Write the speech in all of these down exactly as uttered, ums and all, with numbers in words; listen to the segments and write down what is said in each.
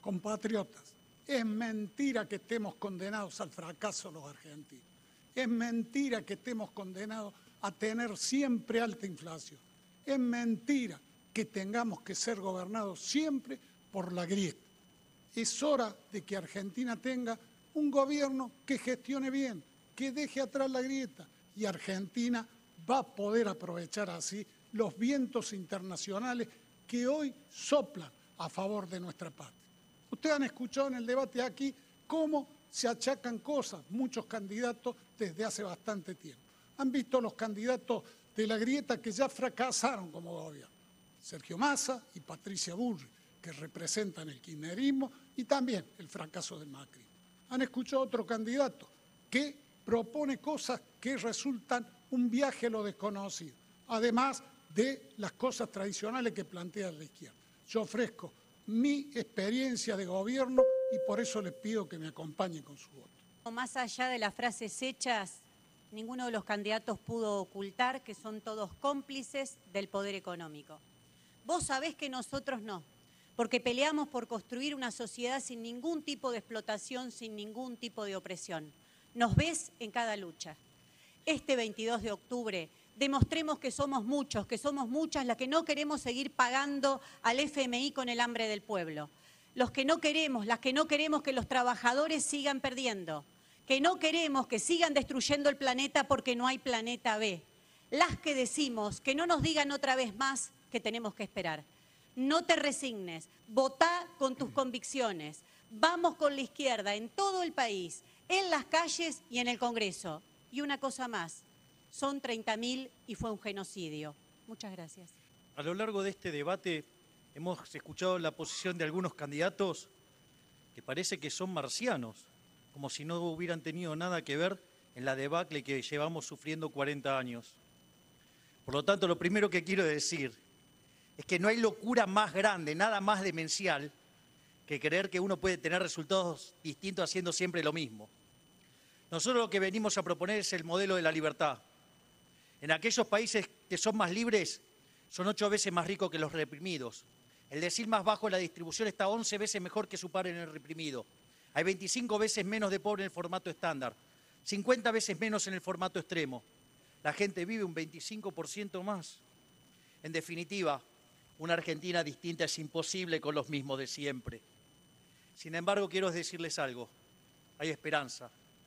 Compatriotas, es mentira que estemos condenados al fracaso los argentinos. Es mentira que estemos condenados a tener siempre alta inflación. Es mentira que tengamos que ser gobernados siempre por la grieta. Es hora de que Argentina tenga un gobierno que gestione bien, que deje atrás la grieta, y Argentina va a poder aprovechar así los vientos internacionales que hoy soplan a favor de nuestra patria. Ustedes han escuchado en el debate aquí cómo se achacan cosas muchos candidatos desde hace bastante tiempo. Han visto los candidatos de la grieta que ya fracasaron como gobierno. Sergio Massa y Patricia Bullrich, que representan el kirchnerismo y también el fracaso del macrismo. Han escuchado otro candidato que propone cosas que resultan un viaje a lo desconocido, además de las cosas tradicionales que plantea la izquierda. Yo ofrezco mi experiencia de gobierno y por eso les pido que me acompañen con su voto. Más allá de las frases hechas, ninguno de los candidatos pudo ocultar que son todos cómplices del poder económico. Vos sabés que nosotros no, porque peleamos por construir una sociedad sin ningún tipo de explotación, sin ningún tipo de opresión. Nos ves en cada lucha. Este veintidós de octubre demostremos que somos muchos, que somos muchas las que no queremos seguir pagando al F M I con el hambre del pueblo. Los que no queremos, las que no queremos que los trabajadores sigan perdiendo, que no queremos que sigan destruyendo el planeta porque no hay planeta B. Las que decimos que no nos digan otra vez más que tenemos que esperar. No te resignes, votá con tus convicciones. Vamos con la izquierda en todo el país, en las calles y en el Congreso. Y una cosa más, son treinta mil y fue un genocidio. Muchas gracias. A lo largo de este debate hemos escuchado la posición de algunos candidatos que parece que son marcianos, como si no hubieran tenido nada que ver en la debacle que llevamos sufriendo cuarenta años. Por lo tanto, lo primero que quiero decir es que no hay locura más grande, nada más demencial, que creer que uno puede tener resultados distintos haciendo siempre lo mismo. Nosotros lo que venimos a proponer es el modelo de la libertad. En aquellos países que son más libres, son ocho veces más ricos que los reprimidos. El decil más bajo de la distribución está once veces mejor que su par en el reprimido. Hay veinticinco veces menos de pobre en el formato estándar, cincuenta veces menos en el formato extremo. La gente vive un veinticinco por ciento más. En definitiva, una Argentina distinta es imposible con los mismos de siempre. Sin embargo, quiero decirles algo. Hay esperanza.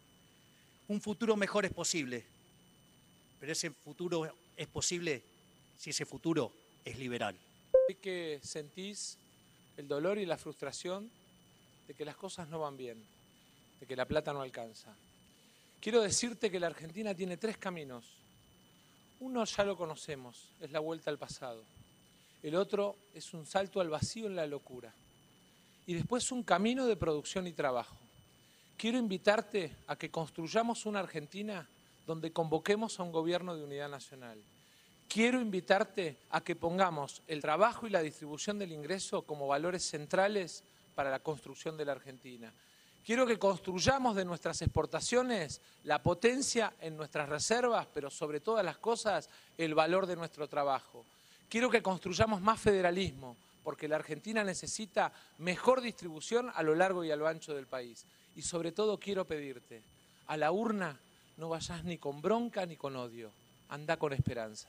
Un futuro mejor es posible, pero ese futuro es posible si ese futuro es liberal. Que sentís el dolor y la frustración de que las cosas no van bien, de que la plata no alcanza. Quiero decirte que la Argentina tiene tres caminos. Uno ya lo conocemos, es la vuelta al pasado. El otro es un salto al vacío en la locura. Y después un camino de producción y trabajo. Quiero invitarte a que construyamos una Argentina donde convoquemos a un gobierno de unidad nacional. Quiero invitarte a que pongamos el trabajo y la distribución del ingreso como valores centrales para la construcción de la Argentina. Quiero que construyamos de nuestras exportaciones la potencia en nuestras reservas, pero sobre todas las cosas el valor de nuestro trabajo. Quiero que construyamos más federalismo, porque la Argentina necesita mejor distribución a lo largo y a lo ancho del país. Y sobre todo quiero pedirte, a la urna no vayas ni con bronca ni con odio, anda con esperanza.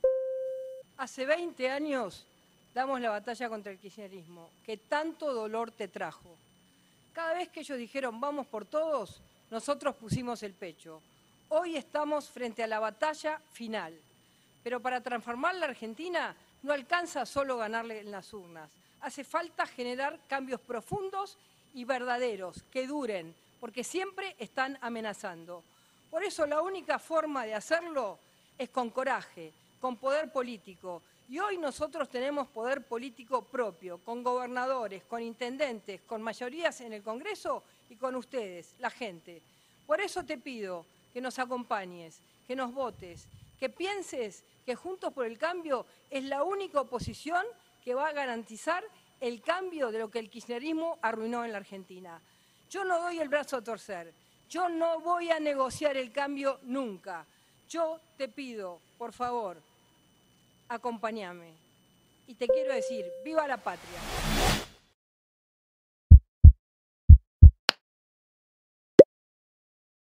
Hace veinte años damos la batalla contra el kirchnerismo, que tanto dolor te trajo. Cada vez que ellos dijeron vamos por todos, nosotros pusimos el pecho. Hoy estamos frente a la batalla final. Pero para transformar la Argentina no alcanza solo ganarle en las urnas. Hace falta generar cambios profundos y verdaderos, que duren, porque siempre están amenazando. Por eso la única forma de hacerlo es con coraje, con poder político. Y hoy nosotros tenemos poder político propio, con gobernadores, con intendentes, con mayorías en el Congreso y con ustedes, la gente. Por eso te pido que nos acompañes, que nos votes, que pienses que Juntos por el Cambio es la única oposición que va a garantizar el cambio de lo que el kirchnerismo arruinó en la Argentina. Yo no doy el brazo a torcer, yo no voy a negociar el cambio nunca. Yo te pido, por favor, acompáñame. Y te quiero decir, ¡viva la patria!